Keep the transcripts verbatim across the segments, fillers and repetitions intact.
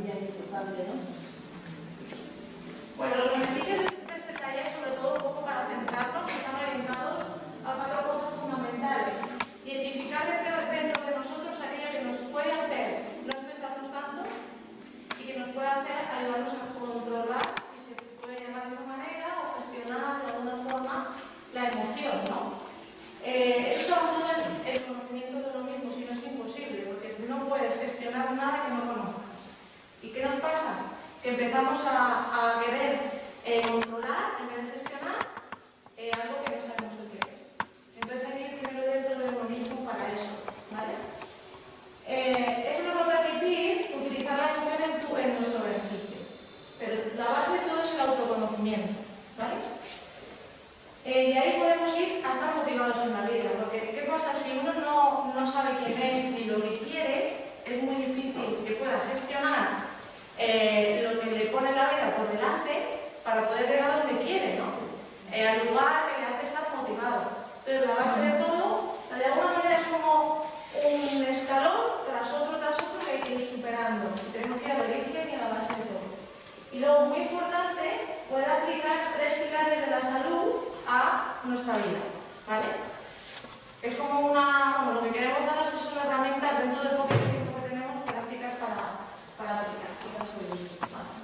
sería importante, ¿no? Bueno, los beneficios de este taller, sobre todo un poco para centrarnos, están orientados a cuatro cosas fundamentales. Identificar dentro de nosotros aquello que nos puede hacer no estresarnos tanto y que nos puede hacer ayudarnos a controlar, si se puede llamar de esa manera, o gestionar de alguna forma la emoción, ¿no? Eh, esto basado en el conocimiento de lo mismo, si no es imposible, porque no puedes gestionar nada que no conozcas. ¿Y qué nos pasa? Que empezamos a, a querer eh, controlar en vez de gestionar eh, algo que no sabemos lo que es. Entonces hay que ir primero dentro de lo mismo para eso, ¿vale? Eh, eso nos va a permitir utilizar la emoción en, tu, en nuestro beneficio. Pero la base de todo es el autoconocimiento, ¿vale? Eh, y ahí podemos ir a estar motivados en la vida, porque ¿qué pasa? Si uno no, no sabe quién es ni lo que quiere, es muy difícil que pueda gestionar eh, lo que le pone la vida por delante para poder llegar a donde quiere, ¿no? Eh, al lugar que le hace estar motivado. Entonces la base de todo, de alguna manera es como un escalón tras otro, tras otro que hay que ir superando. Tenemos que ir al origen y a la base de todo. Y luego, muy importante, poder aplicar tres pilares de la salud a nuestra vida, ¿vale? Es como una, bueno, lo que queremos daros es una herramienta dentro del poco tiempo que tenemos prácticas para, para aplicar. ¿Vale?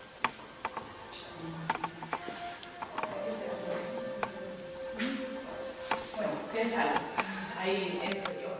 Bueno, ¿qué es salud? Ahí entro yo.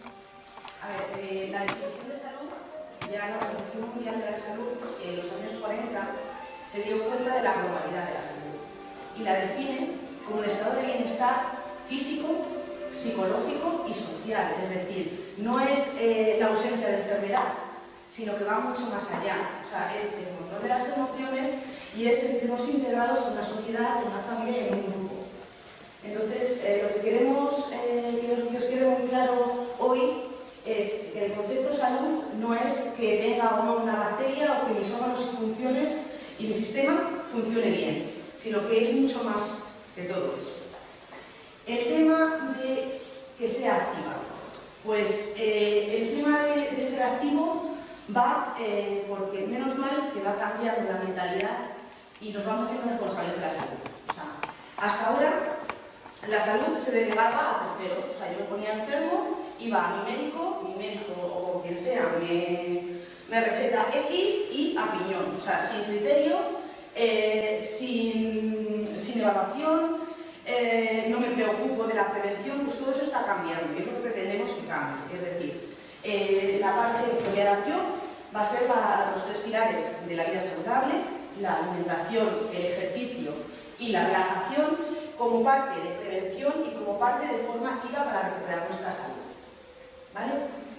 A ver, eh, la definición de salud, ya la Organización Mundial de la Salud en los años cuarenta se dio cuenta de la globalidad de la salud y la define como un estado de bienestar físico, psicológico y social. Es decir, no es eh, la ausencia de enfermedad, sino que va mucho más allá. O sea, es el control de las emociones y es sentirnos integrados en una sociedad, en una familia y en un grupo. Entonces, eh, lo que queremos, eh, que, os, que os quede muy claro hoy es que el concepto de salud no es que tenga o no una bacteria o que mis órganos y funciones y mi sistema funcione bien, sino que es mucho más que todo eso. El tema de que sea activa, pues eh, el tema de, de ser activo va eh, porque menos mal que va cambiando la mentalidad y nos vamos haciendo responsables de la salud. O sea, hasta ahora la salud se delegaba a terceros. O sea, yo me ponía enfermo, iba a mi médico, mi médico o quien sea me, me receta X y a piñón. O sea, sin criterio, eh, sin, sin evaluación, eh, no me preocupo de la prevención, pues todo eso está cambiando y es lo que pretendemos que cambie. Es decir, eh, la parte que voy a dar yo va a ser la, los tres pilares de la vida saludable: la alimentación, el ejercicio y la relajación, como parte de prevención y como parte de forma activa para recuperar nuestra salud. ¿Vale?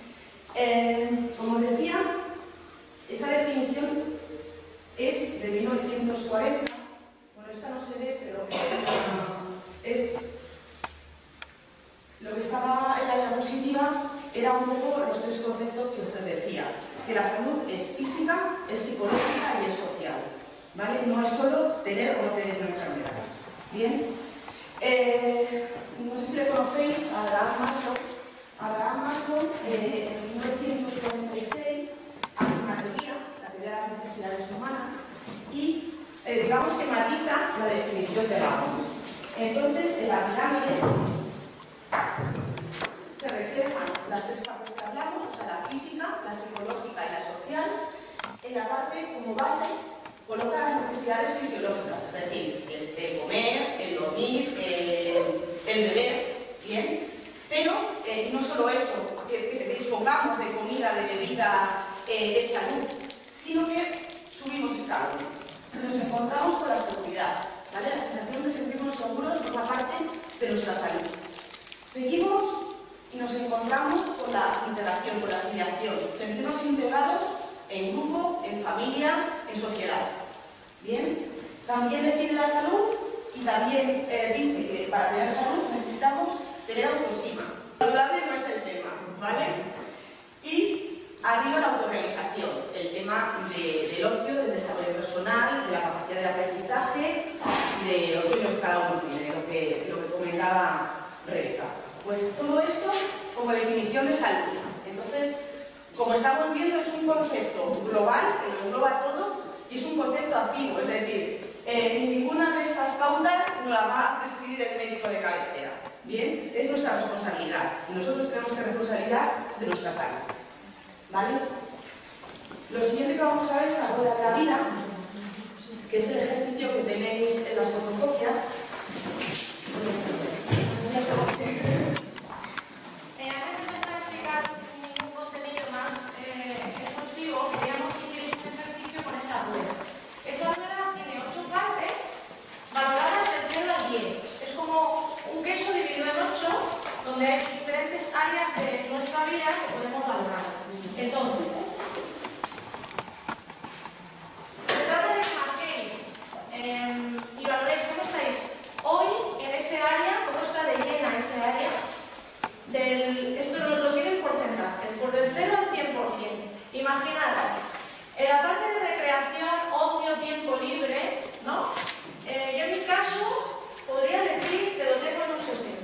Eh, como os decía, esa definición es de mil novecientos cuarenta. Bueno, esta no se ve, pero es lo que estaba en la diapositiva. Era un poco los tres conceptos que os decía, que la salud es física, es psicológica y es social. ¿Vale? No es solo tener o no tener una enfermedad. Bien. Eh, no sé si le conocéis a Abraham Maslow. Abraham Maslow, eh, en mil novecientos cuarenta y seis, hace una teoría, la teoría de las necesidades humanas, y eh, digamos que matiza la definición del amor. Entonces, en la pirámide se reflejan las tres partes que hablamos, o sea, la física, la psicológica y la social. En la parte como base coloca las necesidades fisiológicas, es decir, el comer, el dormir, el, el beber, ¿bien? Pero eh, no solo eso, que, que dispongamos de comida, de bebida, eh, de salud, sino que subimos escalones. Nos encontramos con la seguridad, ¿vale? La sensación de sentirnos seguros forma parte de nuestra salud. Seguimos y nos encontramos con la integración, con la afiliación, sentirnos integrados en grupo, en familia, en sociedad. Bien, también define la salud y también eh, dice que para tener salud necesitamos tener autoestima. Saludable no es el tema, ¿vale? Y arriba la autorrealización, el tema de, del ocio, del desarrollo personal, de la capacidad de aprendizaje, de los sueños que cada uno tiene, lo que, lo que comentaba Rebeca. Pues todo esto como definición de salud. Entonces, como estamos viendo, es un concepto global que lo engloba todo y es un concepto activo, es decir, eh, ninguna de estas pautas nos la va a prescribir el médico de cabecera. Bien, es nuestra responsabilidad y nosotros tenemos que responsabilidad de nuestra salud. ¿Vale? Lo siguiente que vamos a ver es la rueda de la vida, que es el ejercicio que tenéis en las fotocopias. Donde hay diferentes áreas de nuestra vida que podemos valorar. Entonces, se trata de que marquéis eh, y valoréis cómo estáis hoy en ese área, cómo está de llena ese área. Del, esto nos lo tiene en porcentaje, por del cero al cien por cien. Imaginad, en la parte de recreación, ocio, tiempo libre, ¿no? Eh, yo en mi caso podría decir que lo tengo en un sesenta.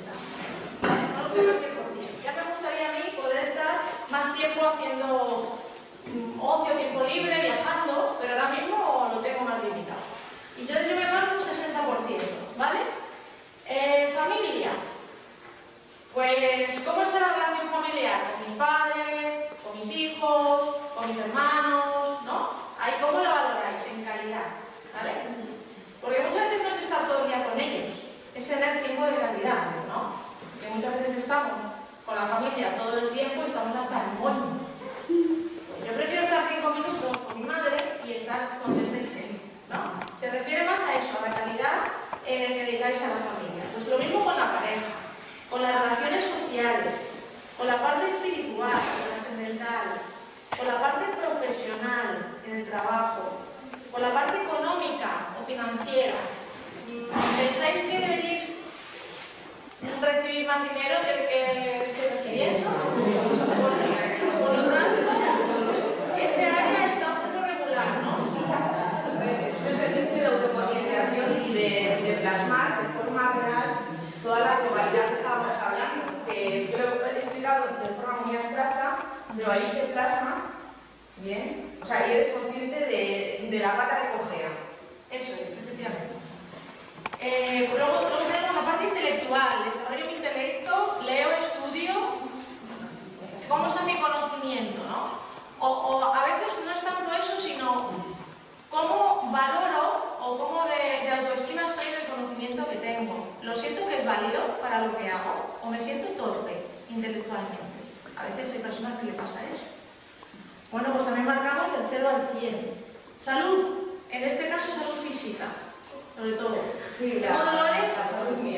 Ya me gustaría a mí poder estar más tiempo haciendo ocio, tiempo libre, viajando, pero ahora mismo lo tengo más limitado. Y yo, yo me marco un sesenta por ciento, ¿vale? Eh, familia. Pues, ¿cómo está la relación familiar? Con mis padres, con mis hijos, con mis hermanos, ¿no? Ahí, ¿cómo lo valoráis? En calidad, ¿vale? Porque muchas veces no es estar todo el día con ellos, es tener tiempo de calidad, ¿no? Que muchas veces estamos con la familia todo el tiempo y estamos hasta en moño. Yo prefiero estar cinco minutos con mi madre y estar contenta y feliz, ¿no? Se refiere más a eso, a la calidad eh, que dedicáis a la familia. Pues lo mismo con la pareja, con las relaciones sociales, con la parte espiritual, con la sentimental, con la parte profesional en el trabajo, con la parte económica o financiera. ¿Pensáis que deberíais recibir más dinero que el que estoy recibiendo? Por lo tanto, ese área está un poco regular, ¿no? Es un ejercicio de autoconcienciación y de, de plasmar de forma real toda la globalidad que estábamos hablando, que yo lo he explicado de forma muy abstracta, pero ahí se plasma bien, o sea, y eres consciente de, de la pata que cojea. Eso es, efectivamente. Eh, luego, luego tenemos la parte intelectual, desarrollo mi intelecto, leo, estudio, cómo está mi conocimiento, ¿no? O, o a veces no es tanto eso, sino cómo valoro o cómo de, de autoestima estoy del conocimiento que tengo. ¿Lo siento que es válido para lo que hago? ¿O me siento torpe intelectualmente? A veces hay personas que le pasa eso. Bueno, pues también marcamos del cero al cien. Salud, en este caso salud física. Sobre todo. Sí, ¿Tengo la, dolores? la salud mía.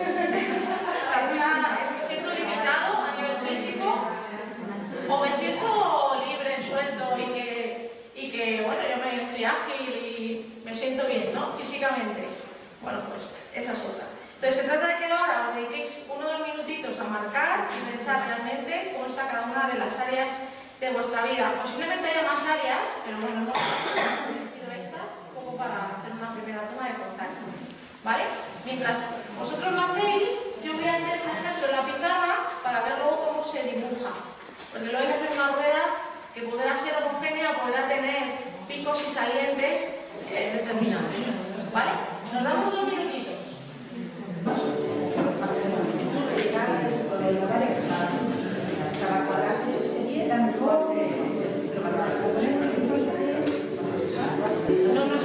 ¿Me siento limitado a nivel físico? ¿O me siento libre, suelto y que, y que bueno, yo me estoy ágil y me siento bien, ¿no? Físicamente. Bueno, pues esa es otra. Entonces se trata de que ahora os dediquéis uno o dos minutitos a marcar y pensar realmente cómo está cada una de las áreas de vuestra vida. Posiblemente haya más áreas, pero bueno, no elegido estas un poco para hacer una primera toma de contacto. ¿Vale? Mientras vosotros lo hacéis, yo voy a hacer un ejemplo en la pizarra para ver luego cómo se dibuja. Porque luego hay que hacer una rueda que podrá ser homogénea, podrá tener picos y salientes eh, determinados. ¿Vale? Nos damos dos minutitos. Cada cuadrante es sería tan mejor que si lo vas a poner no nos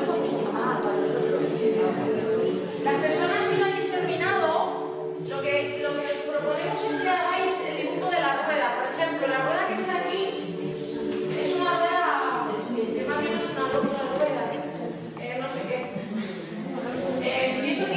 las personas que no hayáis terminado, lo que, lo que os proponemos es que hagáis el dibujo de la rueda. Por ejemplo, la rueda que está aquí es una rueda que más bien es una, una rueda, eh, no sé qué. Eh, si eso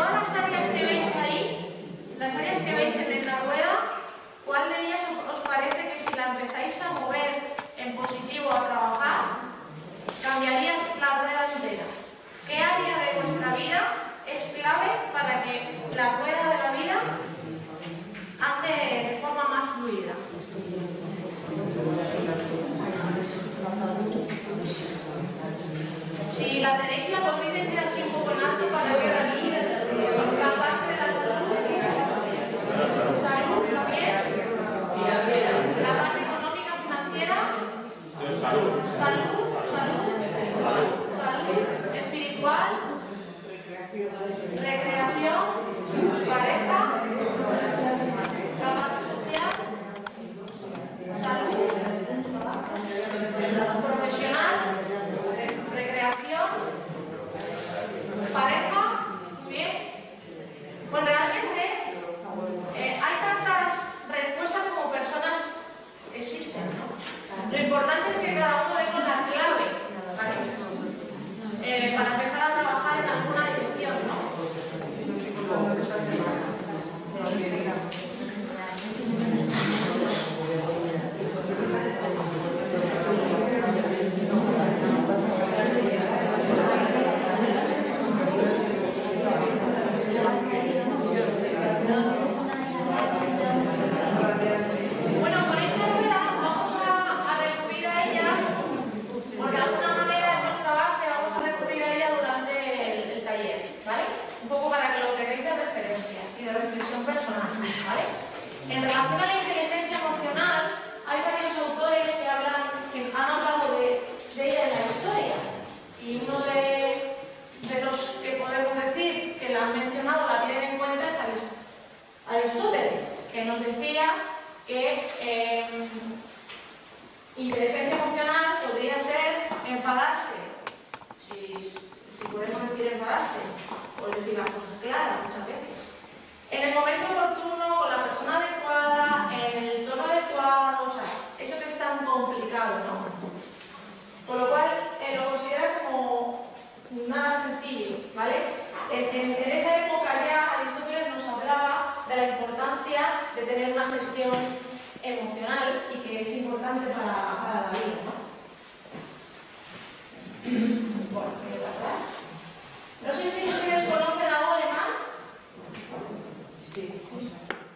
todas las áreas que veis ahí, las áreas que veis en la rueda, ¿cuál de ellas os parece que si la empezáis a mover en positivo a trabajar, cambiaría la rueda entera? ¿Qué área de vuestra vida es clave para que la rueda de la vida ande de forma más fluida? Si la tenéis, la podéis decir así un poco en alto para que la la parte de la salud, salud, ¿bien? La parte económica, financiera, salud, salud, salud, salud, espiritual, recreación, pareja, trabajo social, salud, profesional, recreación, pareja, bien. Pues realmente eh, hay tantas respuestas como personas existen, ¿no? Lo importante es que cada uno demos la clave, ¿vale? Eh, para empezar a trabajar en alguna dirección, ¿no? Bueno, con esta rueda vamos a, a recurrir a ella, porque de alguna manera en nuestra base vamos a recurrir a ella durante el, el taller, ¿vale? Un poco para que lo tengáis de referencia y de reflexión personal, ¿vale? En relación a la inteligencia emocional, hay varios autores que hablan, que han hablado de, de ella en la historia, y uno de, de los que podemos decir que la han mencionado, la tienen en cuenta, es Aristóteles, que nos decía que eh, inteligencia emocional podría ser enfadarse, si, si podemos decir enfadarse, o decir las cosas claras muchas veces, en el momento oportuno, con la persona adecuada, en el tono adecuado, o sea, eso que es tan complicado, ¿no? Con lo cual eh, lo considera como nada sencillo, ¿vale? En, en, en esa época ya Aristóteles nos hablaba de la importancia de tener una gestión emocional y que es importante para, para la vida, ¿no? Bueno, ¿qué pasa? No sé si ustedes conocen a Goleman. Sí, sí.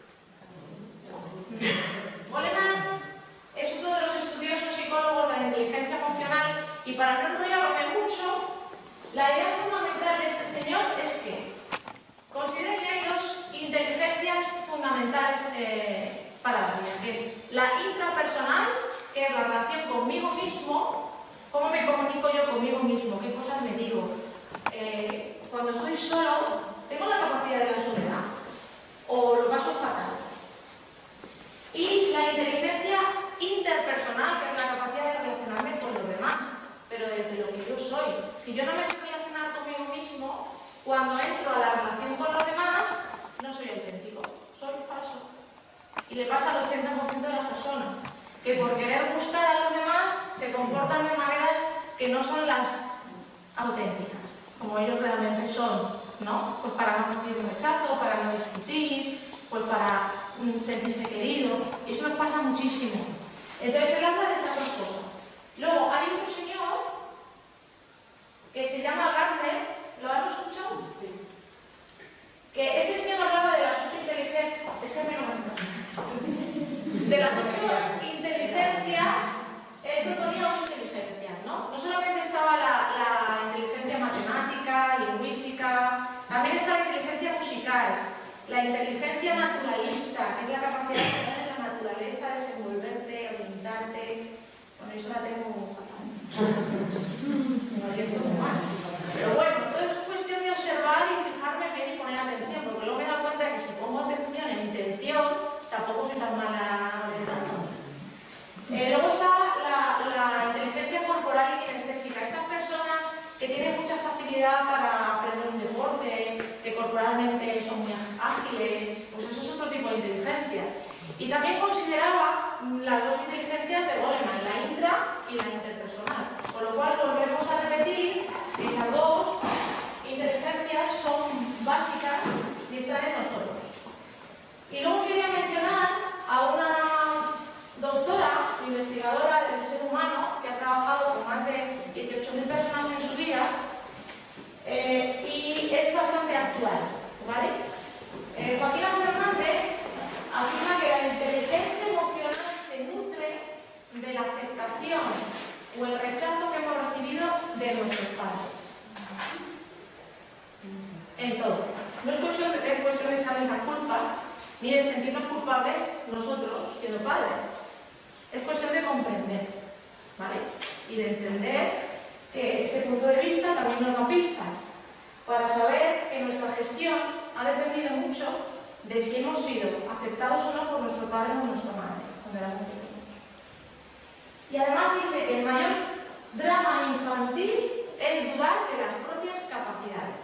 Goleman es uno de los estudiosos psicólogos de la inteligencia emocional, y para no enrollarme mucho, la idea fundamental de este señor es que considera que hay dos inteligencias fundamentales eh, para la vida, que es la intrapersonal, que es la relación conmigo mismo, cómo me comunico yo conmigo mismo, qué cosas me digo. Eh, cuando estoy solo, tengo la capacidad de la soledad, o lo paso fatal. Y la inteligencia interpersonal, que es la capacidad de relacionarme con los demás, pero desde lo que yo soy. Si yo no me sé relacionar conmigo mismo, cuando entro a la relación con los demás, no soy auténtico, soy falso. Y le pasa al ochenta por ciento de las personas, que por querer buscar a los demás se comportan de maneras que no son las auténticas, como ellos realmente son, ¿no? Pues para no recibir un rechazo, para no discutir, pues para mm, sentirse querido, y eso nos pasa muchísimo. Entonces él habla de esas dos cosas. Luego hay otro señor que se llama Gardner, ¿lo has escuchado? Sí. Que este señor hablaba de las ocho inteligencias, es que a mí no me gusta. De las ocho inteligencias, él proponía ocho inteligencias, ¿no? No solamente estaba la, la inteligencia matemática, lingüística, también está la inteligencia musical, la inteligencia naturalista, que es la capacidad de tener en la naturaleza, desenvolverte, orientarte. Bueno, eso la tengo fatal. Me oriento muy mal. Pero bueno, todo es cuestión de observar y fijarme bien y poner atención, porque luego me he dado cuenta que si pongo atención en intención, tampoco soy tan mala orientando. Eh, luego está la, la inteligencia corporal y kinestésica. Estas personas que tienen mucha facilidad para aprender un deporte, que corporalmente son muy ágiles, pues eso es otro tipo de inteligencia. Y también consideraba las dos inteligencias de Goleman, la intra y la interpersonal. Con lo cual volvemos a repetir que esas dos inteligencias son básicas y están en nosotros. Y luego quería mencionar a una doctora, investigadora del ser humano, que ha trabajado con más de dieciocho mil personas en su vida, eh, y es bastante actual, ¿vale? Eh, Joaquina Fernández afirma que la inteligencia emocional se nutre de la aceptación o el rechazo que hemos recibido de nuestros padres. Entonces, no es cuestión de, es cuestión de echarles la culpa, ni de sentirnos culpables nosotros, siendo padres. Es cuestión de comprender, ¿vale? Y de entender que este punto de vista también nos da pistas para saber que nuestra gestión ha dependido mucho de si hemos sido aceptados o no por nuestro padre o nuestra madre cuando éramos pequeños. Y además dice que el mayor drama infantil es dudar de las propias capacidades.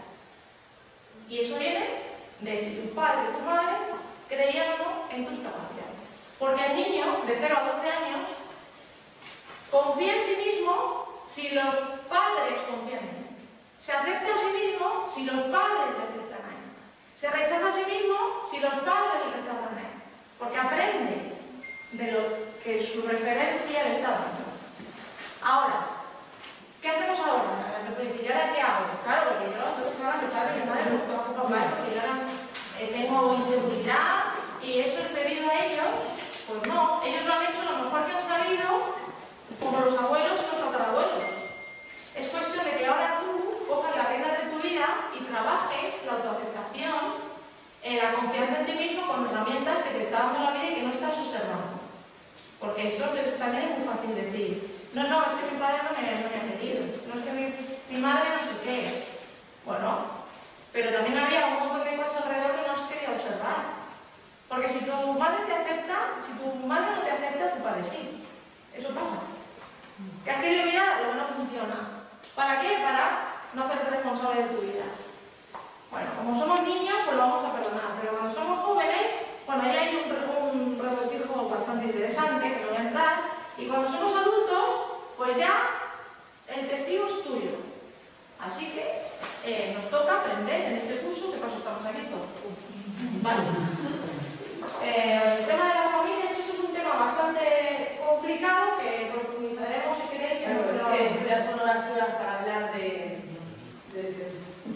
Y eso viene de si tu padre o tu madre creían o no en tus capacidades. Porque el niño de cero a doce años confía en sí mismo si los padres confían en él. Se acepta a sí mismo si los padres le aceptan a él. Se rechaza a sí mismo si los padres le rechazan a él. Porque aprende de lo que su referencia le está dando. Ahora, ¿qué hacemos ahora? ¿Y ahora qué hago? Claro, porque yo, entonces ahora mi padre y mi madre me tocan papá, porque yo ahora eh, tengo inseguridad y esto es debido a ellos. Pues no, ellos lo han hecho lo mejor que han sabido, como los abuelos y los tatarabuelos. Es cuestión de que ahora tú cojas las riendas de tu vida y trabajes la autoaceptación, eh, la confianza en ti mismo con herramientas que te está dando la vida y que no estás observando. Porque esto también es muy fácil decir. No, no, es que mi padre no me, no me ha querido. No es que mi, mi madre no sé qué. Bueno, pero también había un montón de cosas alrededor que no has querido observar. Porque si tu madre te acepta, si tu madre no te acepta, tu padre sí. Eso pasa. ¿Qué has querido mirar? Lo que no funciona. ¿Para qué? Para no hacerte responsable de tu vida. Bueno, como somos niños, pues lo vamos a perdonar. Pero cuando somos jóvenes, bueno, ahí hay un, un revoltijo bastante interesante, que no voy a entrar. Y cuando somos adultos, pues ya el testigo es tuyo. Así que eh, nos toca aprender en este curso, que paso estamos aquí todos. Vale. Eh, el tema de las familias, eso es un tema bastante complicado que profundizaremos si queréis. Claro, es que esto ya son horas y horas para hablar de... de, de...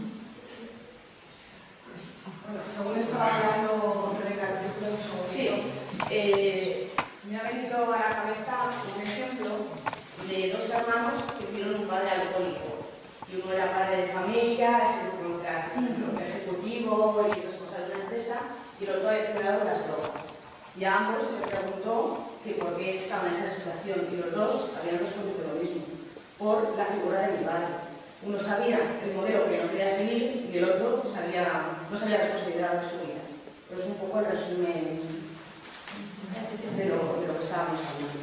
Bueno, según estaba hablando Rebeca, un segundito, sí. eh, me ha venido a la cabeza un ejemplo de dos hermanos que tuvieron un padre alcohólico. Y uno era padre de familia, es ejecutivo y responsable de una empresa, y el otro había generado las drogas. Y a ambos se les preguntó que por qué estaban en esa situación, y los dos habían respondido lo mismo, por la figura de mi padre. Uno sabía el modelo que no quería seguir y el otro sabía, no sabía la responsabilidad de su vida. Pero es un poco el resumen de lo, de lo que estábamos hablando.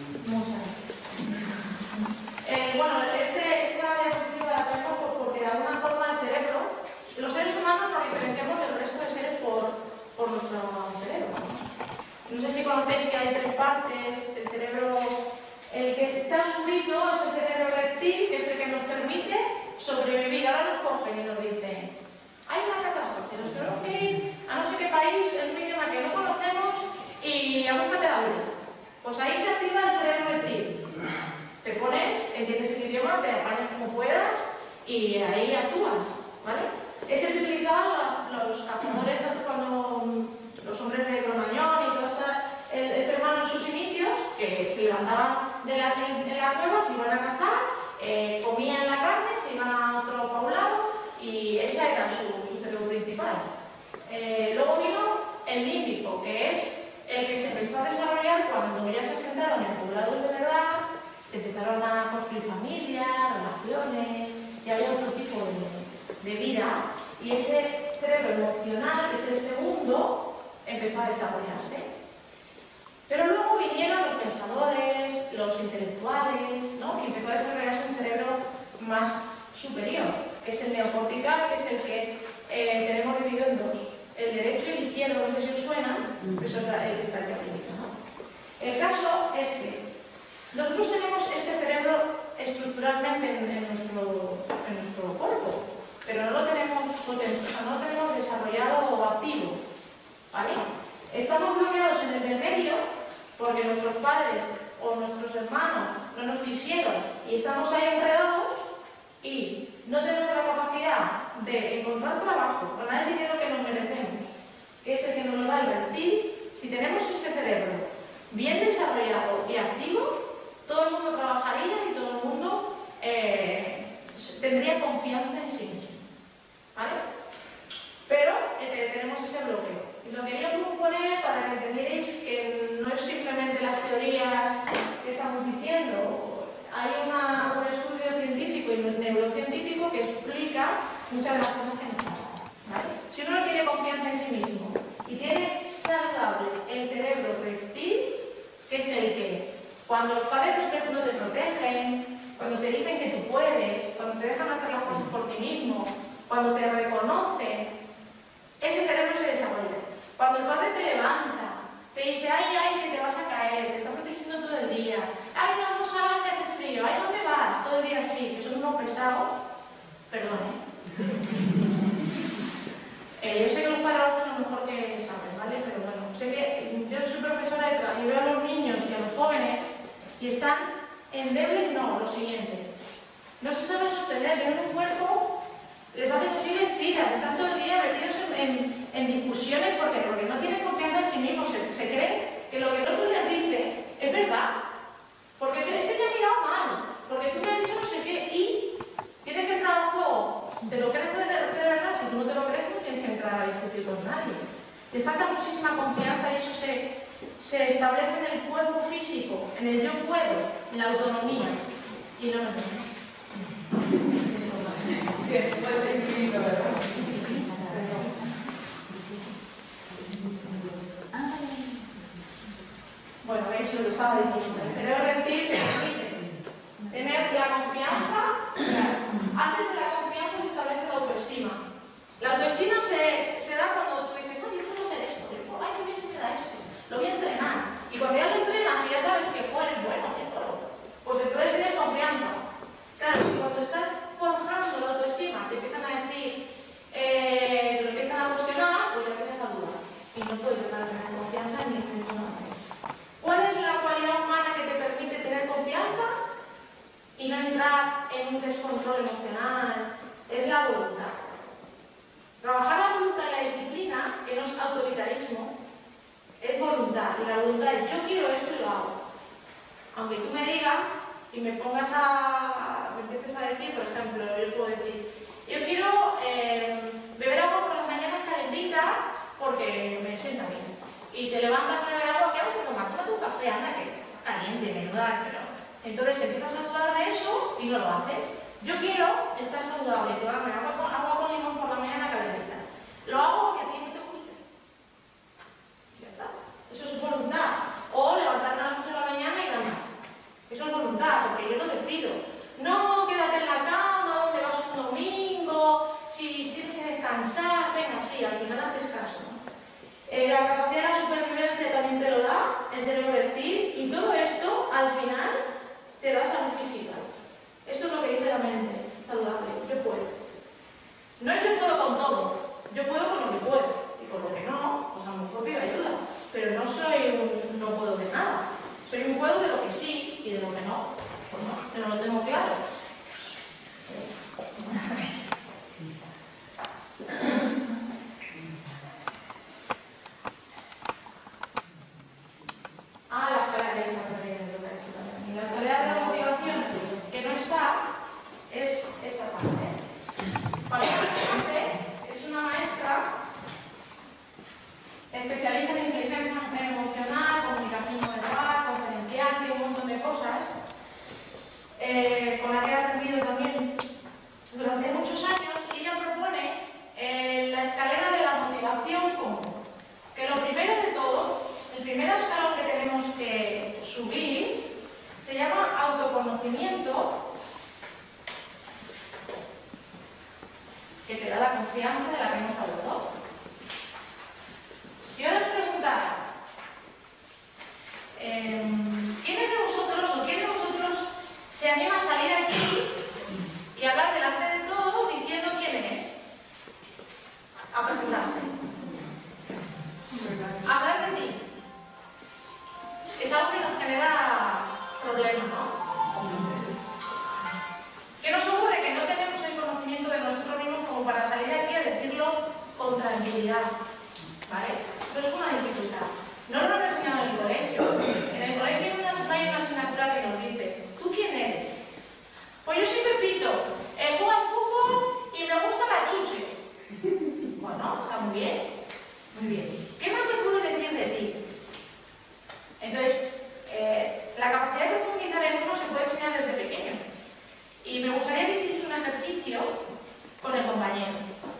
Eh, bueno, este, esta diapositiva la tenemos porque de alguna forma el cerebro, los seres humanos nos diferenciamos del resto de seres por, por nuestro cerebro. No sé si conocéis que hay tres partes. El cerebro, el que está oscurito es el cerebro reptil, que es el que nos permite sobrevivir. Ahora nos cogen y nos dicen, hay una catástrofe, nos tenemos que ir a no sé qué país, en un idioma que no conocemos y a búscate la vida. Pues ahí se activa el cerebro reptil. Te pones, entiendes el idioma, te apañas como puedas y ahí actúas, ¿vale? Es el que utilizaban los cazadores cuando los hombres de Cromañón y todo esto, el, el ser humano en sus inicios, que se levantaban de la, de la cueva, se iban a cazar, eh, comían la carne, se iban a otro poblado y ese era su, su cerebro principal. Eh, luego vino el límbico, que es el que se empezó a desarrollar cuando ya se asentaron en poblados de verdad, se empezaron a construir familias, relaciones, y había otro tipo de, de vida, y ese cerebro emocional, que es el segundo, empezó a desarrollarse. Pero luego vinieron los pensadores, los intelectuales, ¿no? Y empezó a desarrollarse un cerebro más superior, que es el neocortical, que es el que eh, tenemos dividido en dos. El derecho y el izquierdo, no sé si os suena, eso es el que está aquí arriba, ¿no? El caso es que nosotros tenemos ese cerebro estructuralmente en, en, nuestro, en nuestro cuerpo, pero no lo tenemos poten- o sea, no lo tenemos desarrollado o activo, ¿vale? Estamos bloqueados en el del medio porque nuestros padres o nuestros hermanos no nos quisieron y estamos ahí enredados y no tenemos la capacidad de encontrar trabajo, ganar el dinero que nos merecemos, que es el que nos lo da el reptil. Si tenemos este cerebro bien desarrollado y activo, todo el mundo trabajaría y todo el mundo eh, tendría confianza en sí mismo, ¿vale? Pero eh, tenemos ese bloqueo. Y lo quería proponer para que entendierais que no es simplemente las teorías que estamos diciendo. Hay una, un estudio científico y neurocientífico que explica muchas de las cosas que nos pasan, ¿vale? Si uno no tiene confianza en sí mismo y tiene saludable el cerebro reptil, que es el que cuando los padres no te protegen, cuando te dicen que tú puedes, cuando te dejan hacer las cosas por ti mismo, cuando te reconocen, ese cerebro se desarrolla. Cuando el padre te levanta, te dice, ay, ay, que te vas a caer, te está protegiendo todo el día, ay, no, no salgas que hace frío, ay, ¿dónde vas? Todo el día así, que son unos pesados, perdón, ¿eh? eh yo sé que los padres hacen lo mejor que saben, ¿vale? Pero bueno, sé que yo soy profesora de trabajo y veo a los niños y a los jóvenes y están endebles, no, lo siguiente. No se saben sostener, tienen un cuerpo, les hacen así les tiran, están todo el día metidos en, en, en discusiones porque, porque no tienen confianza en sí mismos, se, se creen que lo que el otro les dice es verdad, porque este me ha mirado mal, porque tú me has dicho no sé qué, y tienes que entrar al juego. ¿Te lo crees de, de verdad? Si tú no te lo crees, no tienes que entrar a discutir con nadie. Te falta muchísima confianza y eso se, se establece en el cuerpo físico, en el yo puedo, en la autonomía, y no lo tenemos. Sí, puede ser infinito, ¿verdad? Bueno, veis lo que estaba diciendo. El cerebro reptil te permite tener la confianza. Antes de la confianza se establece la autoestima. La autoestima se, se da cuando tú dices, ay, yo puedo hacer esto, yo, ay, qué bien se me da esto, lo voy a entrenar. Y cuando ya lo entrenas y ya sabes que eres bueno haciéndolo, pues entonces tienes confianza. Claro, y cuando estás forjando la autoestima, te empiezan a decir, eh, te lo empiezan a cuestionar, pues ya empiezas a dudar. Y no puedes llegar a tener confianza ni en ninguna manera. ¿Cuál es la cualidad humana que te permite tener confianza y no entrar en un descontrol emocional? Es la voluntad. Trabajar la voluntad y la disciplina, que no es autoritarismo, es voluntad. Y la voluntad es, yo quiero esto y lo hago. Aunque tú me digas y me pongas a... me empieces a decir, por ejemplo, yo puedo decir, yo quiero eh, beber agua por las mañanas calentita porque me sienta bien. Y te levantas a beber agua, ¿qué vas a tomar? Tómate un café, anda, que está caliente, menuda, pero... Entonces empiezas a dudar de eso y no lo haces. Yo quiero estar saludable, tomarme agua con, agua con limón por la mañana calentita. Lo hago porque a ti no te guste. Ya está. Eso es voluntad. O levantarme a las ocho de la mañana y ganar. Eso es voluntad, porque yo lo decido. No, quédate en la cama, ¿dónde vas un domingo? Si tienes que descansar, venga, sí, al final haces caso, ¿no? Eh, la capacidad de la supervivencia también te lo da, el cerebro reptil, y todo esto, al final, te da salud física. Esto es lo que dice la mente saludable. Yo puedo. No es yo puedo con todo, yo puedo con lo que puedo. Y con lo que no, pues a lo mejor pido ayuda. Pero no soy un no puedo de nada. Soy un puedo de lo que sí y de lo que no. Pues no, pero lo tengo claro. Ah, las tareas, y las tareas de la motivación que no está es esta parte. Vale, esta parte es una maestra especialista en inteligencia emocional, comunicación no verbal, conferenciante, un montón de cosas, eh, con la que he aprendido también durante muchos años, y ella propone eh, la escalera de la motivación común. Que lo primero de todo, el primer escalón que tenemos que subir se llama autoconocimiento, que te da la confianza de la que hemos hablado. Si ahora os preguntara, eh, ¿quién de vosotros o quién de vosotros se anima a salir aquí y hablar delante de todos diciendo quién es? Muy bien. ¿Qué más te puedo decir de ti? Entonces, eh, la capacidad de profundizar en uno se puede enseñar desde pequeño. Y me gustaría que hicierais un ejercicio con el compañero.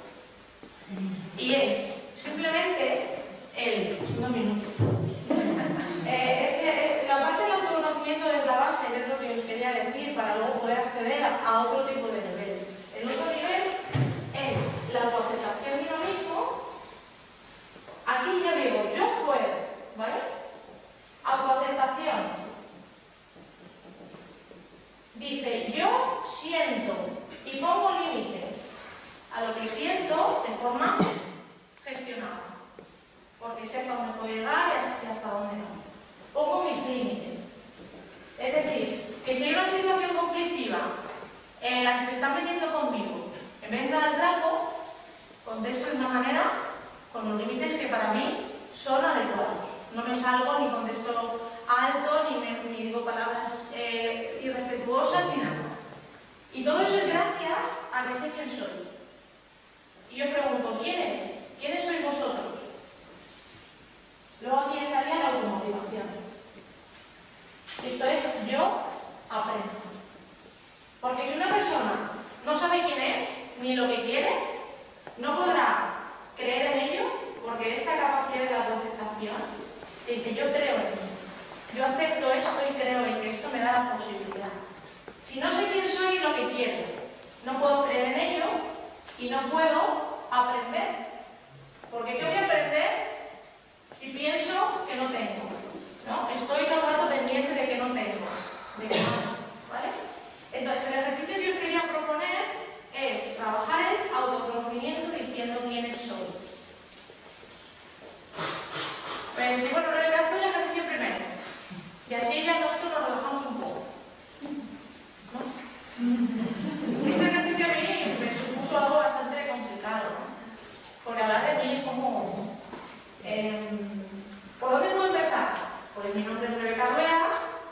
Y es simplemente el... Dos minutos. Eh, es, es, la parte del autoconocimiento es la base, es lo que os quería decir, para luego poder acceder a, a otro tipo de niveles. El otro nivel es la autoaceptación de uno mismo. Aquí yo digo, yo puedo, ¿vale? Autoaceptación. Dice, yo siento y pongo límites a lo que siento de forma gestionada. Porque sé hasta dónde puedo llegar y hasta dónde no. Pongo mis límites. Es decir, que si hay una situación conflictiva en la que se están metiendo conmigo, en vez de entrar al trapo, contesto de una manera con los límites que para mí son adecuados. No me salgo ni contesto alto, ni, me, ni digo palabras eh, irrespetuosas, ni nada. Y todo eso es gracias a que sé quién soy. Y yo pregunto, ¿quién eres? ¿Quiénes sois vosotros? Luego aquí estaría la automotivación. Esto es, yo aprendo. Porque si una persona no sabe quién es, ni lo que quiere, no podrá creer en ello, porque esta capacidad de la autoaceptación dice, yo creo en mí. Yo acepto esto y creo en que esto me da la posibilidad. Si no sé quién soy y lo que quiero, no puedo creer en ello y no puedo aprender. Porque ¿qué voy a aprender si pienso que no tengo? ¿No? Estoy todo el rato pendiente de que no tengo, de que no, ¿vale? Entonces, el ejercicio que os quería proponer es trabajar el autoconocimiento diciendo quiénes sois. Pues, bueno, redacto el ejercicio primero. Y así ya nosotros nos relajamos un poco. ¿No? Este ejercicio a mí me supuso algo bastante complicado, ¿no? Porque hablar de mí es como... Eh, ¿por dónde puedo empezar? Pues mi nombre es Rebeca Rueda,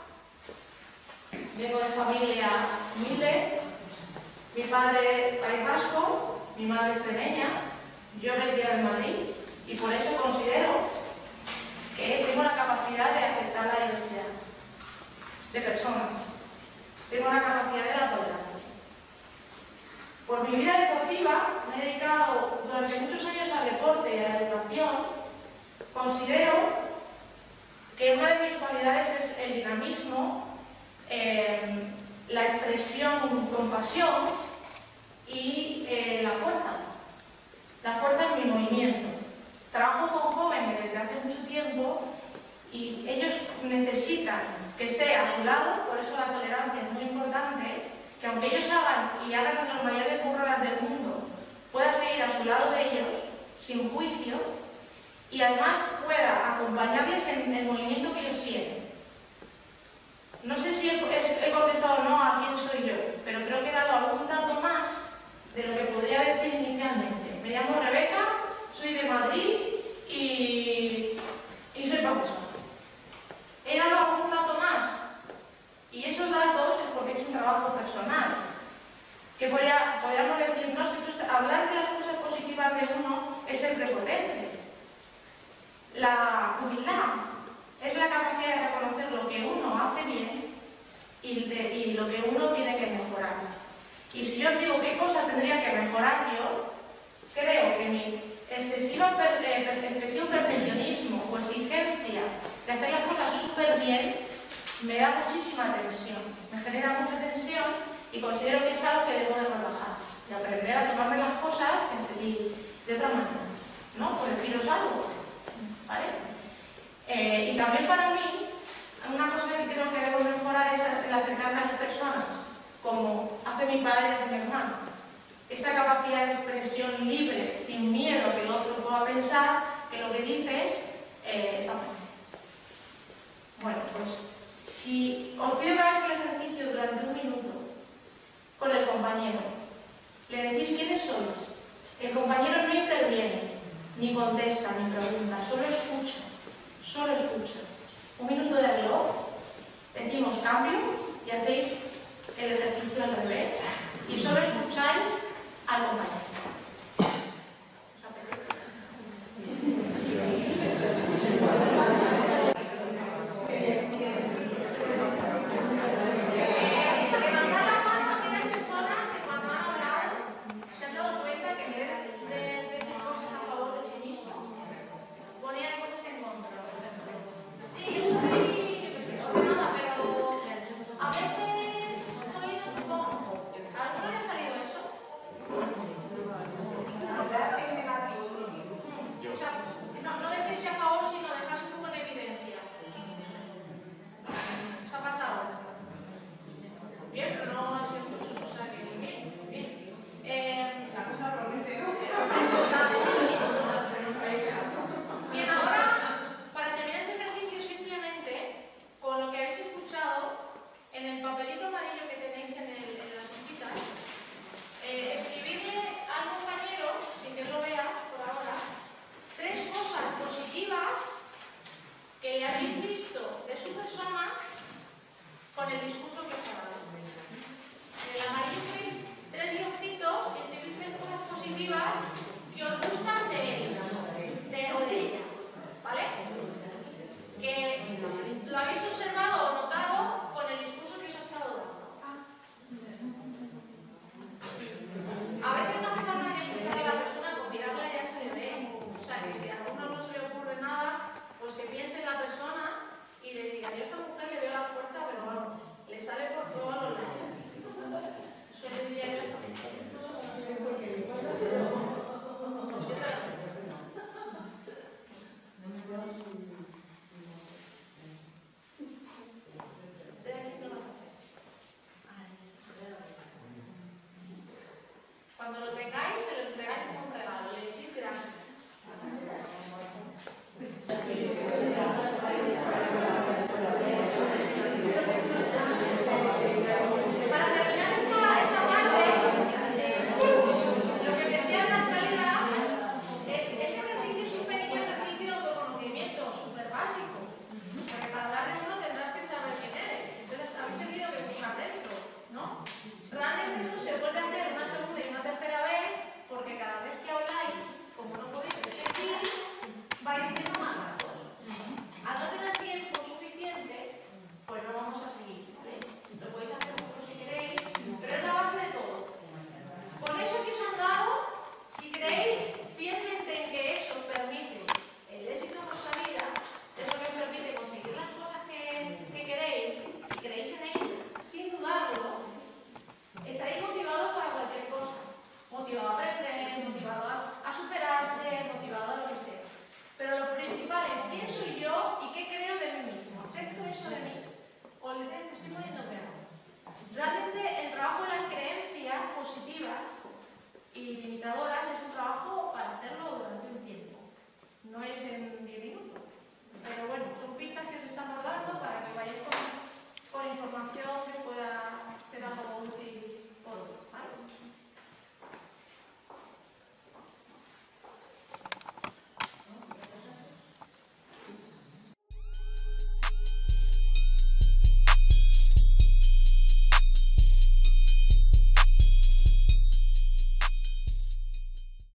vengo de familia humilde, mi padre es País Vasco, mi madre es extremeña, yo vivía en Madrid y por eso considero que tengo la capacidad de aceptar la diversidad de personas, tengo la capacidad de la tolerancia. Por mi vida deportiva me he dedicado durante muchos años al deporte y a la educación. Considero que una de mis cualidades es el dinamismo, eh, la expresión con pasión y eh, la fuerza. La fuerza en mi movimiento. Trabajo con jóvenes desde hace mucho tiempo y ellos necesitan que esté a su lado, por eso la tolerancia es muy importante, que aunque ellos hagan y hagan las mayores burradas del mundo, pueda seguir a su lado de ellos, sin juicio, y además pueda acompañarles en el movimiento que ellos tienen. No sé si he, he contestado o no a quién soy yo, pero creo que he dado algún dato más de lo que podría decir inicialmente. Me llamo Rebeca, soy de Madrid y, y soy profesora. He dado algún dato más y esos datos es porque he hecho un trabajo personal. Que podría, podríamos decir, no, es que hablar de las cosas positivas de uno es ser prepotente. La humildad es la capacidad de reconocer lo que uno hace bien y, de, y lo que uno tiene que mejorar. Y si yo os digo qué cosa tendría que mejorar yo, creo que mi excesiva per, eh, excesivo perfeccionismo o exigencia de hacer las cosas súper bien me da muchísima tensión, me genera mucha tensión y considero que es algo que debo de relajar y aprender a tomarme las cosas de otra manera, ¿no? Por deciros algo. ¿Vale? Eh, y también para mí, una cosa que creo que debo mejorar es el acercarme a las personas, como hace mi padre y hace mi hermano. Esa capacidad de expresión libre, sin miedo a que el otro pueda pensar que lo que dices eh, está mal. Bueno, pues si os pido que hagáis el ejercicio durante un minuto con el compañero, le decís quiénes sois, el compañero no interviene, ni contesta, ni pregunta, solo escucha, solo escucha. Un minuto de reloj, decimos cambio y hacéis el ejercicio al revés y solo escucháis al compañero.